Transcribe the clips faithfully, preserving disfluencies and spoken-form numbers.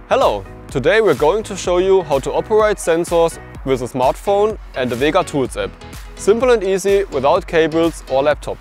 Hello! Today we're going to show you how to operate sensors with a smartphone and the VEGA Tools app. Simple and easy, without cables or laptop.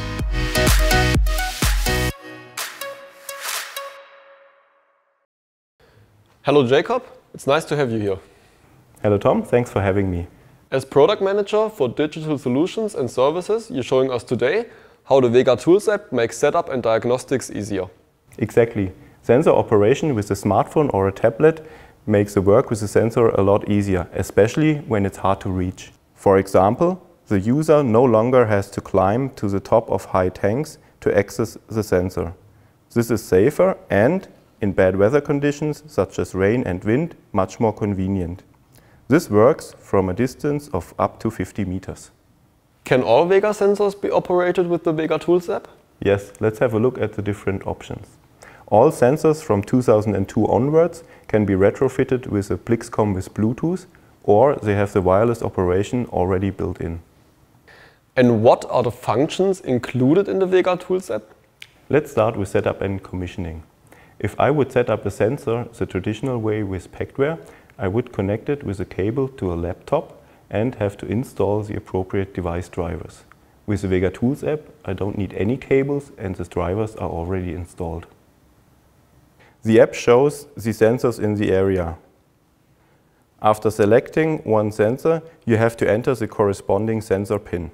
Hello Jakob, it's nice to have you here. Hello Tom, thanks for having me. As product manager for digital solutions and services, you're showing us today how the VEGA Tools app makes setup and diagnostics easier. Exactly. Sensor operation with a smartphone or a tablet makes the work with the sensor a lot easier, especially when it's hard to reach. For example, the user no longer has to climb to the top of high tanks to access the sensor. This is safer and, in bad weather conditions such as rain and wind, much more convenient. This works from a distance of up to fifty meters. Can all VEGA sensors be operated with the VEGA Tools app? Yes, let's have a look at the different options. All sensors from two thousand two onwards can be retrofitted with a PLICSCOM with Bluetooth, or they have the wireless operation already built in. And what are the functions included in the VEGA Tools app? Let's start with setup and commissioning. If I would set up a sensor the traditional way with Packware, I would connect it with a cable to a laptop and have to install the appropriate device drivers. With the VEGA Tools app, I don't need any cables and the drivers are already installed. The app shows the sensors in the area. After selecting one sensor, you have to enter the corresponding sensor pin.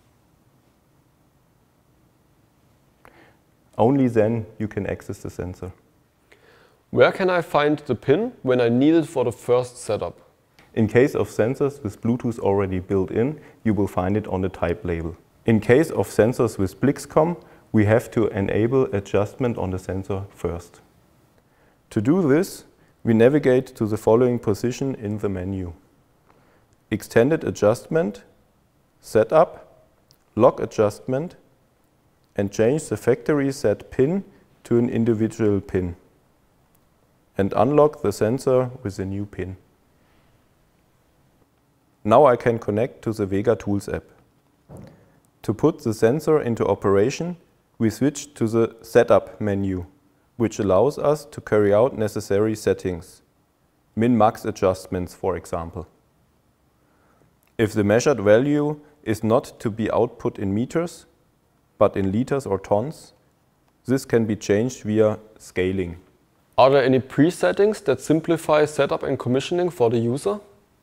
Only then you can access the sensor. Where can I find the pin when I need it for the first setup? In case of sensors with Bluetooth already built in, you will find it on the type label. In case of sensors with PLICSCOM, we have to enable adjustment on the sensor first. To do this, we navigate to the following position in the menu: Extended Adjustment, Setup, Lock Adjustment, and change the factory set pin to an individual pin, and unlock the sensor with a new pin. Now I can connect to the VEGA Tools app. To put the sensor into operation, we switch to the Setup menu, which allows us to carry out necessary settings, min-max adjustments for example. If the measured value is not to be output in meters, but in liters or tons, this can be changed via scaling. Are there any pre-settings that simplify setup and commissioning for the user?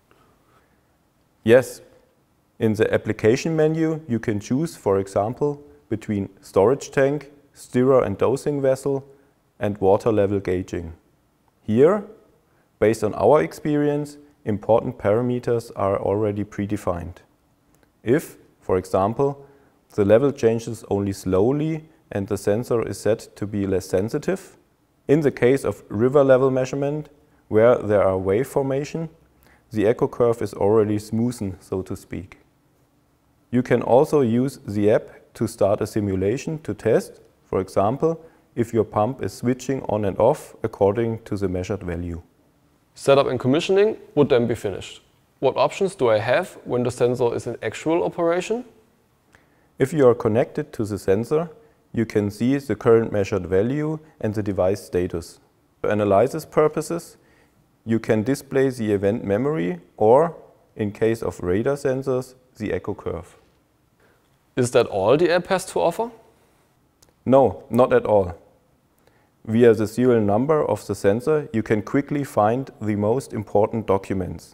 Yes. In the application menu, you can choose, for example, between storage tank, stirrer and dosing vessel, and water level gauging. Here, based on our experience, important parameters are already predefined. If, for example, the level changes only slowly and the sensor is set to be less sensitive, in the case of river level measurement, where there are wave formation, the echo curve is already smoothened, so to speak. You can also use the app to start a simulation to test, for example, if your pump is switching on and off according to the measured value. Setup and commissioning would then be finished. What options do I have when the sensor is in actual operation? If you are connected to the sensor, you can see the current measured value and the device status. For analysis purposes, you can display the event memory or, in case of radar sensors, the echo curve. Is that all the app has to offer? No, not at all. Via the serial number of the sensor, you can quickly find the most important documents: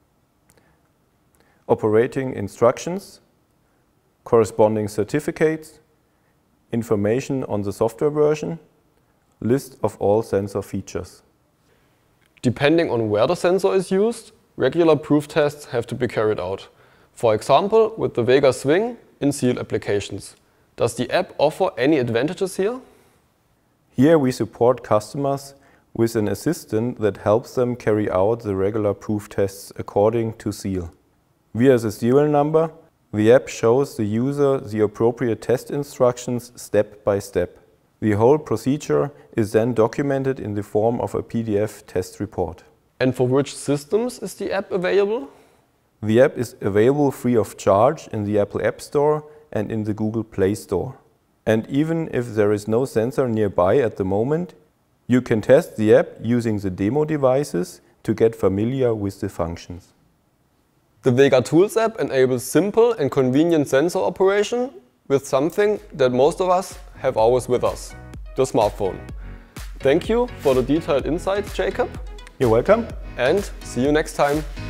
operating instructions, corresponding certificates, information on the software version, list of all sensor features. Depending on where the sensor is used, regular proof tests have to be carried out. For example, with the VEGA Swing in seal applications. Does the app offer any advantages here? Here we support customers with an assistant that helps them carry out the regular proof tests according to seal. Via the serial number, the app shows the user the appropriate test instructions step by step. The whole procedure is then documented in the form of a P D F test report. And for which systems is the app available? The app is available free of charge in the Apple App Store and in the Google Play Store. And even if there is no sensor nearby at the moment, You can test the app using the demo devices to get familiar with the functions. The VEGA Tools app enables simple and convenient sensor operation with something that most of us have always with us, the smartphone. Thank you for the detailed insights, Jakob. You're welcome. And see you next time.